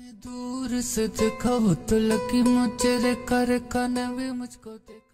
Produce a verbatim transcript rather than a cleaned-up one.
दूर से देखा हो तो लगी मुझे रे कर काने भी मुझको देख।